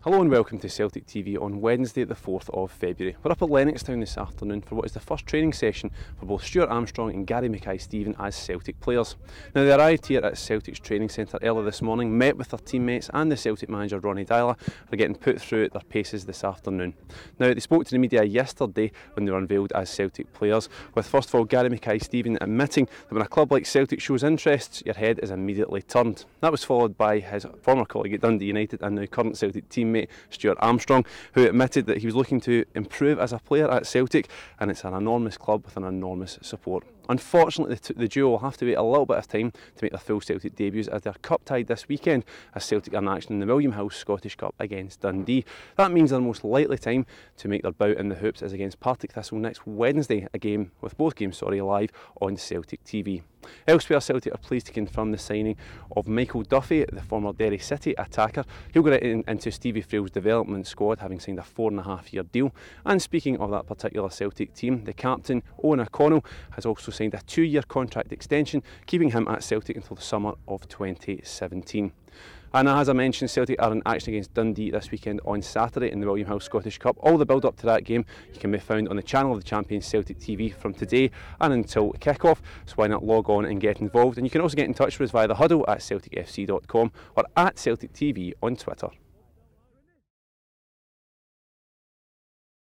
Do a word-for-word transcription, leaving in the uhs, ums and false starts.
Hello and welcome to Celtic T V on Wednesday the fourth of February. We're up at Lennoxtown this afternoon for what is the first training session for both Stuart Armstrong and Gary Mackay-Steven as Celtic players. Now, they arrived here at Celtic's training centre earlier this morning, met with their teammates, and the Celtic manager Ronny Deila are getting put through their paces this afternoon. Now, they spoke to the media yesterday when they were unveiled as Celtic players, with first of all Gary Mackay-Steven admitting that when a club like Celtic shows interest, your head is immediately turned. That was followed by his former colleague at Dundee United and now current Celtic teammate Stuart Armstrong, who admitted that he was looking to improve as a player at Celtic, and it's an enormous club with an enormous support. Unfortunately, the, t- the duo will have to wait a little bit of time to make their full Celtic debuts, as they're cup tied this weekend as Celtic are in action in the William Hill Scottish Cup against Dundee. That means their most likely time to make their bout in the hoops is against Partick Thistle next Wednesday, a game with both games sorry live on Celtic T V. Elsewhere, Celtic are pleased to confirm the signing of Michael Duffy, the former Derry City attacker. He'll go in, into Stevie Frill's development squad, having signed a four and a half year deal. And speaking of that particular Celtic team, the captain Owen O'Connell has also signed a two year contract extension, keeping him at Celtic until the summer of twenty seventeen. And as I mentioned, Celtic are in action against Dundee this weekend on Saturday in the William Hill Scottish Cup. All the build up to that game you can be found on the channel of the Champions Celtic T V from today and until kick-off, so why not log on and get involved. And you can also get in touch with us via the huddle at celtic f c dot com or at Celtic T V on Twitter.